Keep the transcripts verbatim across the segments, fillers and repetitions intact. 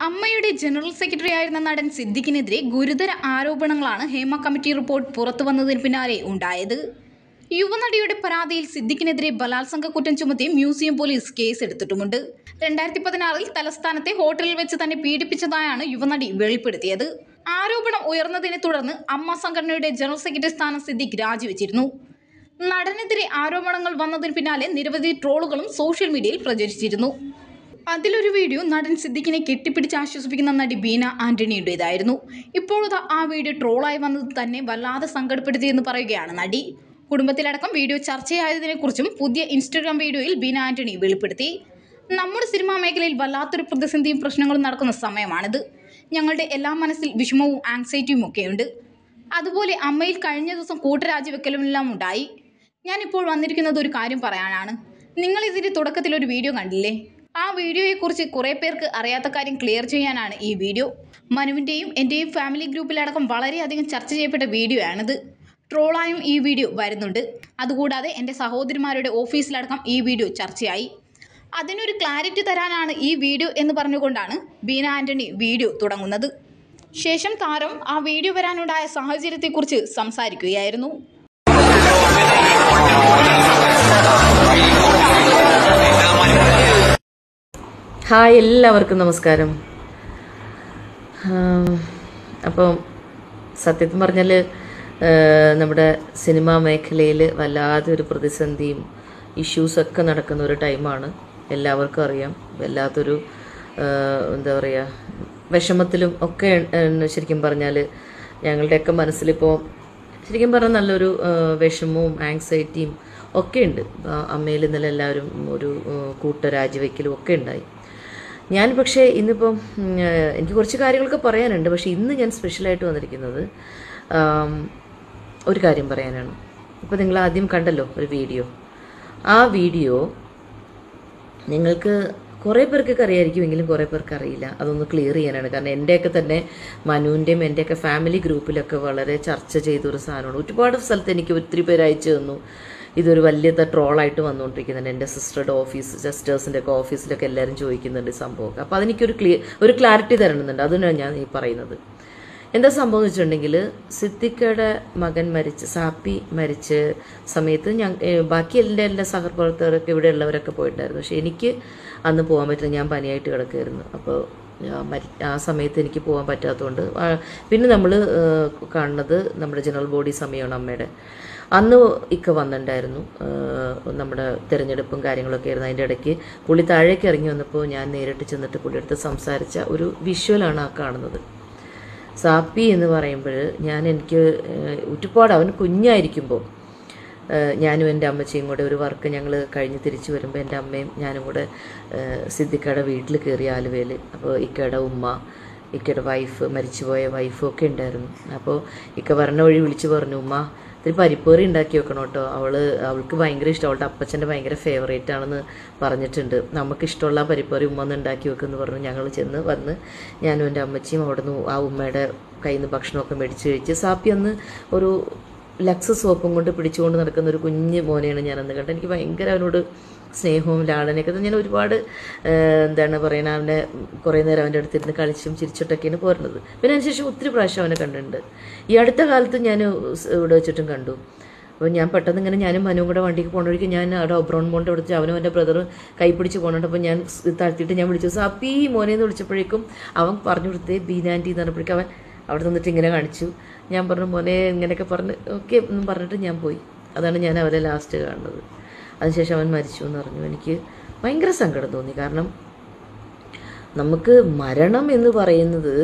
അമ്മയുടെ general secretary ആയിരുന്ന നടൻ സിദ്ദിഖിനെതിരെ ഗുരുതര ആരോപണങ്ങളാണ് ഹേമ കമ്മിറ്റി റിപ്പോർട്ട് പുറത്തു വന്നതിന് പിന്നാലെ ഉണ്ടായത്. യുവനടിയുടെ പരാതിയിൽ സിദ്ദിഖിനെതിരെ ബലാത്സംഗ കുറ്റം ചുമത്തി മ്യൂസിയം പോലീസ് കേസെടുത്തിട്ടുമുണ്ട്. രണ്ടായിരത്തി പതിനാറിൽ തലസ്ഥാനത്തെ ഹോട്ടലിൽ വെച്ച് തന്നെ പീഡിപ്പിച്ചതായാണ് യുവനടി വെളിപ്പെടുത്തിയത്. ആരോപണം ഉയർന്നതിനെ തുടർന്ന് അമ്മ സംഘടനയുടെ ജനറൽ സെക്രട്ടറി സ്ഥാനം സിദ്ദിഖ് രാജിവെച്ചിരുന്നു. നടനെതിരെ ആരോപണങ്ങൾ വന്നതിന് പിന്നാലെ നിരവധി ട്രോളുകളും സോഷ്യൽ മീഡിയയിൽ പ്രചരിച്ചിരുന്നു. അതിലൊരു വീഡിയോ നടൻ സിദ്ദിഖിനെ കെട്ടിപ്പിടിച്ച് ആശ്വസിപ്പിക്കുന്ന നടി ബീന ആന്റണിയുടേതായിരുന്നു. ഇപ്പോഴത്തെ ആ വീഡിയോ ട്രോളായി വന്നത് തന്നെ വല്ലാതെ സങ്കടപ്പെടുത്തിയെന്ന് പറയുകയാണ് നടി. കുടുംബത്തിലടക്കം വീഡിയോ ചർച്ചയായതിനെക്കുറിച്ചും പുതിയ ഇൻസ്റ്റഗ്രാം വീഡിയോയിൽ ബീന ആന്റണി വെളിപ്പെടുത്തി. നമ്മുടെ സിനിമാ മേഖലയിൽ വല്ലാത്തൊരു പ്രതിസന്ധിയും പ്രശ്നങ്ങളും നടക്കുന്ന സമയമാണിത്. ഞങ്ങളുടെ എല്ലാ മനസ്സിൽ വിഷമവും ആങ്സൈറ്റിയും ഒക്കെയുണ്ട്. അതുപോലെ അമ്മയിൽ കഴിഞ്ഞ ദിവസം കൂട്ടരാജിവെക്കലുമെല്ലാം ഉണ്ടായി. ഞാനിപ്പോൾ വന്നിരിക്കുന്നത് ഒരു കാര്യം പറയാനാണ്. നിങ്ങൾ ഇതിൻ്റെ തുടക്കത്തിൽ ഒരു വീഡിയോ കണ്ടില്ലേ? ആ വീഡിയോയെക്കുറിച്ച് കുറേ പേർക്ക് അറിയാത്ത കാര്യം ക്ലിയർ ചെയ്യാനാണ് ഈ വീഡിയോ. മനുവിൻ്റെയും എൻ്റെയും ഫാമിലി ഗ്രൂപ്പിലടക്കം വളരെയധികം ചർച്ച ചെയ്യപ്പെട്ട വീഡിയോ ആണിത്. ട്രോളായും ഈ വീഡിയോ വരുന്നുണ്ട്. അതുകൂടാതെ എൻ്റെ സഹോദരിമാരുടെ ഓഫീസിലടക്കം ഈ വീഡിയോ ചർച്ചയായി. അതിനൊരു ക്ലാരിറ്റി തരാനാണ് ഈ വീഡിയോ എന്ന് പറഞ്ഞുകൊണ്ടാണ് ബീന ആന്റണി വീഡിയോ തുടങ്ങുന്നത്. ശേഷം താരം ആ വീഡിയോ വരാനുണ്ടായ സാഹചര്യത്തെക്കുറിച്ച് സംസാരിക്കുകയായിരുന്നു. ഹായ്, എല്ലാവർക്കും നമസ്കാരം. അപ്പം സത്യത്തിൽ പറഞ്ഞാൽ നമ്മുടെ സിനിമാ മേഖലയിൽ വല്ലാതെ ഒരു പ്രതിസന്ധിയും ഇഷ്യൂസൊക്കെ നടക്കുന്ന ഒരു ടൈമാണ്. എല്ലാവർക്കും അറിയാം. വല്ലാത്തൊരു എന്താ പറയുക വിഷമത്തിലും ഒക്കെ ശരിക്കും പറഞ്ഞാൽ ഞങ്ങളുടെയൊക്കെ മനസ്സിലിപ്പോൾ ശരിക്കും പറഞ്ഞാൽ നല്ലൊരു വിഷമവും ആങ്സൈറ്റിയും ഒക്കെ ഉണ്ട്. അമ്മയിൽ ഇന്നലെ എല്ലാവരും ഒരു കൂട്ടരാജിവെക്കലും ഒക്കെ ഉണ്ടായി. ഞാൻ പക്ഷേ ഇന്നിപ്പം എനിക്ക് കുറച്ച് കാര്യങ്ങളൊക്കെ പറയാനുണ്ട്. പക്ഷേ ഇന്ന് ഞാൻ സ്പെഷ്യലായിട്ട് വന്നിരിക്കുന്നത് ഒരു കാര്യം പറയാനാണ്. ഇപ്പോൾ നിങ്ങൾ ആദ്യം കണ്ടല്ലോ ഒരു വീഡിയോ. ആ വീഡിയോ നിങ്ങൾക്ക് കുറേ പേർക്കൊക്കെ അറിയാമായിരിക്കുമെങ്കിലും കുറേ പേർക്ക് അറിയില്ല. അതൊന്ന് ക്ലിയർ ചെയ്യാനാണ്. കാരണം എൻ്റെയൊക്കെ തന്നെ മനുവിൻ്റെയും എൻ്റെയൊക്കെ ഫാമിലി ഗ്രൂപ്പിലൊക്കെ വളരെ ചർച്ച ചെയ്തൊരു സാധനമാണ്. ഒരുപാട് സ്ഥലത്ത് എനിക്ക് ഒത്തിരി പേര് അയച്ചു തന്നു. ഇതൊരു വലിയ ട്രോളായിട്ട് വന്നുകൊണ്ടിരിക്കുന്നുണ്ട്. എൻ്റെ സിസ്റ്ററുടെ ഓഫീസ് സിസ്റ്റേഴ്സിൻ്റെ ഒക്കെ ഓഫീസിലൊക്കെ എല്ലാവരും ചോദിക്കുന്നുണ്ട് സംഭവമൊക്കെ. അപ്പോൾ അതെനിക്കൊരു ക്ലിയർ ഒരു ക്ലാരിറ്റി തരണമെന്നുണ്ട്. അതിനാണ് ഞാൻ ഈ പറയുന്നത്. എന്താ സംഭവം എന്ന് വെച്ചിട്ടുണ്ടെങ്കിൽ, സിദ്ദിഖയുടെ മകൻ മരിച്ച് സാപ്പി മരിച്ച സമയത്ത് ഞാൻ ബാക്കി എല്ലാ എല്ലാ സഹപ്രവർത്തകരൊക്കെ ഇവിടെ ഉള്ളവരൊക്കെ പോയിട്ടുണ്ടായിരുന്നു. പക്ഷെ എനിക്ക് അന്ന് പോകാൻ പറ്റില്ല. ഞാൻ പനിയായിട്ട് കിടക്കുമായിരുന്നു. അപ്പോൾ ആ സമയത്ത് എനിക്ക് പോകാൻ പറ്റാത്തതുകൊണ്ട് പിന്നെ നമ്മൾ കാണുന്നത് നമ്മുടെ ജനറൽ ബോഡി സമയമാണ് അമ്മയുടെ. അന്ന് ഇക്ക വന്നിട്ടുണ്ടായിരുന്നു. നമ്മുടെ തിരഞ്ഞെടുപ്പും കാര്യങ്ങളൊക്കെ ആയിരുന്നു. അതിൻ്റെ ഇടയ്ക്ക് പുള്ളി താഴേക്ക് ഇറങ്ങി വന്നപ്പോൾ ഞാൻ നേരിട്ട് ചെന്നിട്ട് പുള്ളിയെടുത്ത് സംസാരിച്ച ഒരു വിഷ്വലാണ് ആ കാണുന്നത്. സാപ്പി എന്ന് പറയുമ്പോൾ ഞാൻ എനിക്ക് ഒരുപാട് അവൻ കുഞ്ഞായിരിക്കുമ്പോൾ ഞാനും എൻ്റെ അമ്മച്ചിയും കൂടെ ഒരു വർക്ക് ഞങ്ങൾ കഴിഞ്ഞ് തിരിച്ചു വരുമ്പോൾ എൻ്റെ അമ്മയും ഞാനും കൂടെ സിദ്ദിഖയുടെ വീട്ടിൽ കയറി ആലുവയിൽ. അപ്പോൾ ഇക്കയുടെ ഉമ്മ, ഇക്കയുടെ വൈഫ്, മരിച്ചുപോയ വൈഫും ഒക്കെ ഉണ്ടായിരുന്നു. അപ്പോൾ ഇക്ക വരണ വഴി വിളിച്ച് പറഞ്ഞു, ഉമ്മ ഇത്തിരി പരിപ്പേറി ഉണ്ടാക്കി വെക്കണം കേട്ടോ, അവൾ അവൾക്ക് ഭയങ്കര ഇഷ്ടം, അവളുടെ അപ്പച്ചൻ്റെ ഭയങ്കര ഫേവറേറ്റ് ആണെന്ന് പറഞ്ഞിട്ടുണ്ട്, നമുക്ക് ഇഷ്ടമുള്ള പരിപ്പേറി ഉമ്മ ഒന്ന് ഉണ്ടാക്കി വെക്കുമെന്ന് പറഞ്ഞു. ഞങ്ങൾ ചെന്ന് വന്ന് ഞാനും എൻ്റെ അമ്മച്ചിയും അവിടെ നിന്ന് ആ ഉമ്മയുടെ കയ്യിൽ നിന്ന് ഭക്ഷണമൊക്കെ മേടിച്ച് കഴിച്ച്. സാപ്പി അന്ന് ഒരു ലക്സ് സോപ്പും കൊണ്ട് പിടിച്ചുകൊണ്ട് നടക്കുന്ന ഒരു കുഞ്ഞ് മോനെയാണ് ഞാനന്ന് കണ്ടത്. എനിക്ക് ഭയങ്കര അവനോട് സ്നേഹവും ലാളനയൊക്കെ ഞാൻ ഒരുപാട് എന്താണ് പറയുക അവനെ കുറേ നേരം അവൻ്റെ അടുത്തിരുന്ന് കളിച്ചും ചിരിച്ചിട്ടൊക്കെയാണ് പോരുന്നത്. പിന്നെ അതിനുശേഷം ഒത്തിരി പ്രാവശ്യം അവനെ കണ്ടിട്ടുണ്ട്. ഈ അടുത്ത കാലത്ത് ഞാൻ ഇവിടെ വെച്ചിട്ടും കണ്ടു. അപ്പോൾ ഞാൻ പെട്ടെന്ന് ഇങ്ങനെ ഞാനും മനുവും കൂടെ വണ്ടിക്ക് പോകുന്ന വഴിക്ക് ഞാൻ അവിടെ ഒബ്രോൺ മോൻ്റെ വിളിച്ച് അവനും എൻ്റെ ബ്രദർ കൈ പിടിച്ച് പോകുന്നുണ്ട്. അപ്പോൾ ഞാൻ താഴ്ത്തിയിട്ട് ഞാൻ വിളിച്ചു സാപ്പി മോനെന്ന് വിളിച്ചപ്പോഴേക്കും അവൻ പറഞ്ഞു കൊടുത്തേ ബീനാൻറ്റി എന്ന് പറഞ്ഞപ്പോഴേക്കും അവൻ അവിടെ നിന്നിട്ട് ഇങ്ങനെ കാണിച്ചു. ഞാൻ പറഞ്ഞു മോനെ ഇങ്ങനെയൊക്കെ പറഞ്ഞ് ഓക്കെ എന്നും പറഞ്ഞിട്ട് ഞാൻ പോയി. അതാണ് ഞാൻ അവരെ ലാസ്റ്റ് കാണുന്നത്. അതിനുശേഷം അവൻ മരിച്ചു എന്ന് പറഞ്ഞു. എനിക്ക് ഭയങ്കര സങ്കടം തോന്നി. കാരണം നമുക്ക് മരണം എന്ന് പറയുന്നത്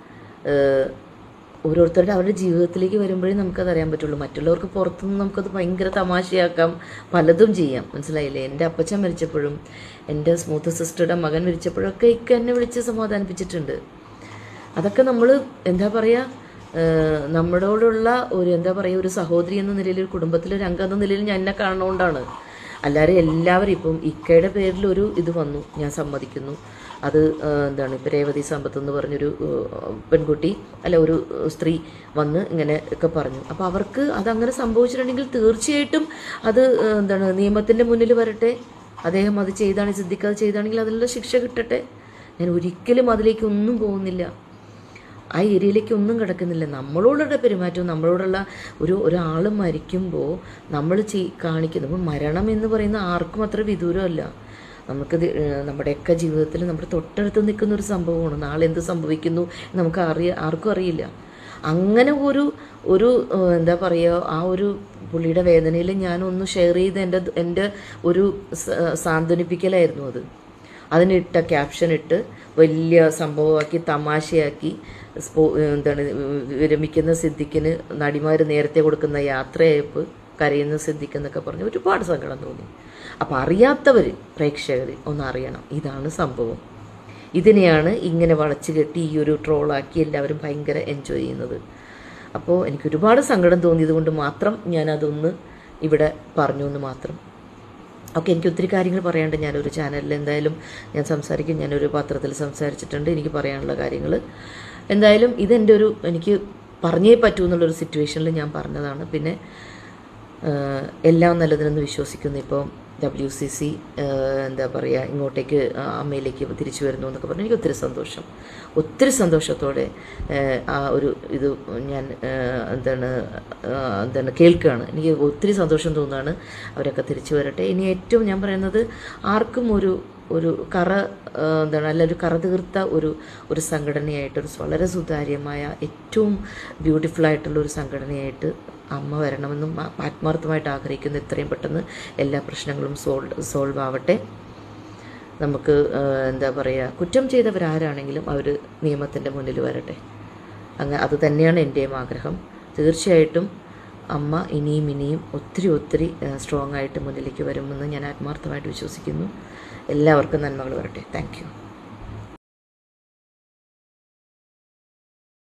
ഓരോരുത്തരുടെ അവരുടെ ജീവിതത്തിലേക്ക് വരുമ്പോഴേ നമുക്കത് അറിയാൻ പറ്റുള്ളൂ. മറ്റുള്ളവർക്ക് പുറത്തുനിന്ന് നമുക്കത് ഭയങ്കര തമാശയാക്കാം, പലതും ചെയ്യാം. മനസ്സിലായില്ലേ? എൻ്റെ അപ്പച്ചൻ മരിച്ചപ്പോഴും എൻ്റെ സ്മൂത്ത് സിസ്റ്ററുടെ മകൻ മരിച്ചപ്പോഴൊക്കെ ഇക്ക എന്നെ വിളിച്ച് സമാധാനിപ്പിച്ചിട്ടുണ്ട്. അതൊക്കെ നമ്മൾ എന്താ പറയുക നമ്മളോടുള്ള ഒരു എന്താ പറയുക ഒരു സഹോദരി എന്ന നിലയിൽ, ഒരു കുടുംബത്തിലൊരു അംഗം എന്ന നിലയിൽ ഞാൻ എന്നെ കാണുന്നതുകൊണ്ടാണ്. അല്ലാതെ എല്ലാവരും ഇപ്പം ഇക്കയുടെ പേരിൽ ഒരു ഇത് വന്നു, ഞാൻ സമ്മതിക്കുന്നു. അത് എന്താണ് ഇപ്പോൾ രേവതി സമ്പത്ത് എന്ന് പറഞ്ഞൊരു പെൺകുട്ടി അല്ല ഒരു സ്ത്രീ വന്ന് ഇങ്ങനെ ഒക്കെ പറഞ്ഞു. അപ്പോൾ അവർക്ക് അതങ്ങനെ സംഭവിച്ചിട്ടുണ്ടെങ്കിൽ തീർച്ചയായിട്ടും അത് എന്താണ് നിയമത്തിൻ്റെ മുന്നിൽ വരട്ടെ. അദ്ദേഹം അത് ചെയ്താണ് സിദ്ദിഖ് അത് ചെയ്താണെങ്കിൽ അതിനുള്ള ശിക്ഷ കിട്ടട്ടെ. ഞാൻ ഒരിക്കലും അതിലേക്കൊന്നും പോകുന്നില്ല, ആ ഏരിയയിലേക്ക് ഒന്നും കിടക്കുന്നില്ല. നമ്മളോടുള്ള പെരുമാറ്റവും നമ്മളോടുള്ള ഒരു ഒരാൾ മരിക്കുമ്പോൾ നമ്മൾ ചെയ് കാണിക്കുന്നത് മരണം എന്ന് പറയുന്ന ആർക്കും അത്ര വിദൂരമല്ല. നമുക്ക് നമ്മുടെയൊക്കെ ജീവിതത്തിൽ നമ്മുടെ തൊട്ടടുത്ത് നിൽക്കുന്ന ഒരു സംഭവമാണ്. നാളെ എന്ത് സംഭവിക്കുന്നു നമുക്ക് അറിയ ആർക്കും അറിയില്ല. അങ്ങനെ ഒരു ഒരു എന്താ പറയുക, ആ ഒരു പുള്ളിയുടെ വേദനയിൽ ഞാനൊന്ന് ഷെയർ ചെയ്ത് എൻ്റെ എൻ്റെ ഒരു സാന്ത്വനിപ്പിക്കലായിരുന്നു അത്. അതിനിട്ട ക്യാപ്ഷൻ ഇട്ട് വലിയ സംഭവമാക്കി തമാശയാക്കി സ്പോ എന്താണ് വിരമിക്കുന്ന സിദ്ദിഖിന് നടിമാർ നേരത്തെ കൊടുക്കുന്ന യാത്രയയപ്പ്, കരയുന്ന സിദ്ദിഖ് എന്നൊക്കെ പറഞ്ഞ് ഒരുപാട് സങ്കടം തോന്നി. അപ്പോൾ അറിയാത്തവർ പ്രേക്ഷകർ ഒന്ന് അറിയണം, ഇതാണ് സംഭവം. ഇതിനെയാണ് ഇങ്ങനെ വളച്ചു കെട്ടി ഈ ഒരു ട്രോളാക്കി എല്ലാവരും ഭയങ്കര എൻജോയ് ചെയ്യുന്നത്. അപ്പോൾ എനിക്ക് ഒരുപാട് സങ്കടം തോന്നിയത് കൊണ്ട് മാത്രം ഞാനതൊന്ന് ഇവിടെ പറഞ്ഞു എന്ന് മാത്രം. ഓക്കെ, എനിക്ക് ഒത്തിരി കാര്യങ്ങൾ പറയാനുണ്ട്. ഞാനൊരു ചാനലിൽ എന്തായാലും ഞാൻ സംസാരിക്കും, ഞാനൊരു പത്രത്തിൽ സംസാരിച്ചിട്ടുണ്ട്, എനിക്ക് പറയാനുള്ള കാര്യങ്ങൾ. എന്തായാലും ഇതെൻ്റെ ഒരു എനിക്ക് പറഞ്ഞേ പറ്റൂ എന്നുള്ളൊരു സിറ്റുവേഷനിൽ ഞാൻ പറഞ്ഞതാണ്. പിന്നെ എല്ലാം നല്ലതിനെന്ന് വിശ്വസിക്കുന്നു. ഇപ്പോൾ ഡബ്ല്യു സി സി എന്താ പറയുക ഇങ്ങോട്ടേക്ക് അമ്മയിലേക്ക് തിരിച്ചു വരുന്നു എന്നൊക്കെ പറഞ്ഞു. എനിക്ക് ഒത്തിരി സന്തോഷം, ഒത്തിരി സന്തോഷത്തോടെ ആ ഒരു ഇത് ഞാൻ എന്താണ് എന്താണ് കേൾക്കുകയാണ്. എനിക്ക് ഒത്തിരി സന്തോഷം തോന്നുകയാണ്. അവരൊക്കെ തിരിച്ചു വരട്ടെ. ഇനി ഏറ്റവും ഞാൻ പറയുന്നത്, ആർക്കും ഒരു ഒരു കറ എന്താണ് അല്ല ഒരു കറ തീർത്ത ഒരു ഒരു സംഘടനയായിട്ട്, ഒരു വളരെ സുതാര്യമായ ഏറ്റവും ബ്യൂട്ടിഫുൾ ആയിട്ടുള്ള ഒരു സംഘടനയായിട്ട് അമ്മ വരണമെന്നും ആത്മാർത്ഥമായിട്ട് ആഗ്രഹിക്കുന്നു. എത്രയും പെട്ടെന്ന് എല്ലാ പ്രശ്നങ്ങളും സോൾവ് സോൾവ് ആവട്ടെ. നമുക്ക് എന്താ പറയുക, കുറ്റം ചെയ്തവരാരാണെങ്കിലും അവർ നിയമത്തിൻ്റെ മുന്നിൽ വരട്ടെ. അങ്ങനെ അത് തന്നെയാണ് എൻ്റെയും ആഗ്രഹം. തീർച്ചയായിട്ടും അമ്മ ഇനിയും ഇനിയും ഒത്തിരി ഒത്തിരി സ്ട്രോങ് ആയിട്ട് മുന്നിലേക്ക് വരുമെന്ന് ഞാൻ ആത്മാർത്ഥമായിട്ട് വിശ്വസിക്കുന്നു. എല്ലാവർക്കും നന്മകൾ വരട്ടെ. Thank U.